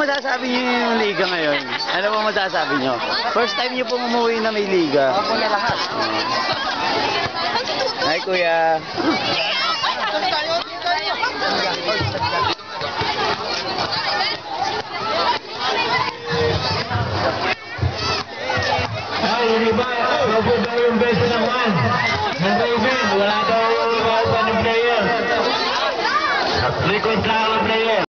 masasabi niyo yung liga ngayon? Ano po masasabi niyo? First time niyo pong umuwi na may liga. Ako na lahat. Hi, kuya. Ay, hindi ba? Ako ba yung best naman? Ng Raven, wala daw yung player. At 3 kontra